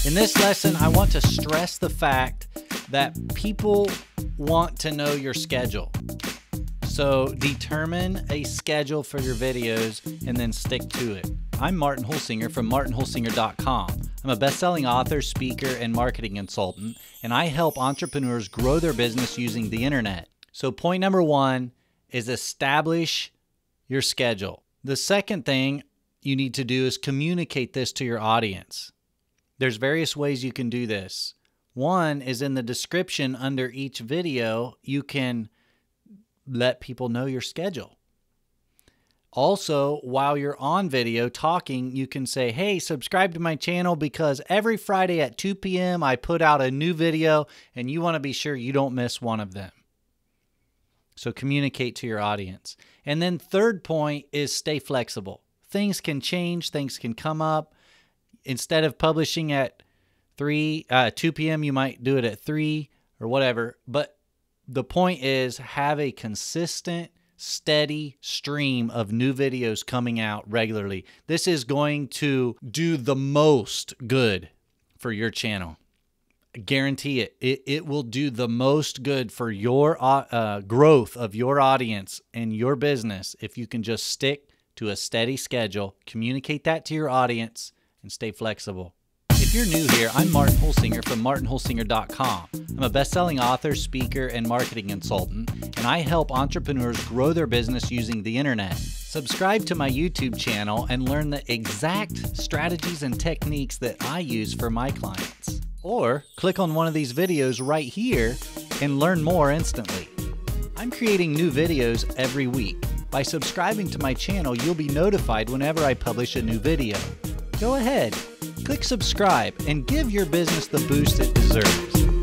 In this lesson, I want to stress the fact that people want to know your schedule. So determine a schedule for your videos and then stick to it. I'm Martin Holsinger from martinholsinger.com. I'm a best-selling author, speaker, and marketing consultant, and I help entrepreneurs grow their business using the internet. So point number one is establish your schedule. The second thing you need to do is communicate this to your audience. There's various ways you can do this. One is in the description under each video, you can let people know your schedule. Also, while you're on video talking, you can say, hey, subscribe to my channel because every Friday at 2 p.m. I put out a new video and you want to be sure you don't miss one of them. So communicate to your audience. And then third point is stay flexible. Things can change, things can come up. Instead of publishing at 2 p.m., you might do it at 3 or whatever. But the point is have a consistent, steady stream of new videos coming out regularly. This is going to do the most good for your channel. I guarantee it. It will do the most good for your growth of your audience and your business if you can just stick to a steady schedule, communicate that to your audience, and stay flexible. If you're new here, I'm Martin Holsinger from martinholsinger.com. I'm a best-selling author, speaker, and marketing consultant, and I help entrepreneurs grow their business using the internet. Subscribe to my YouTube channel and learn the exact strategies and techniques that I use for my clients. Or click on one of these videos right here and learn more instantly. I'm creating new videos every week. By subscribing to my channel, you'll be notified whenever I publish a new video. Go ahead, click subscribe, and give your business the boost it deserves.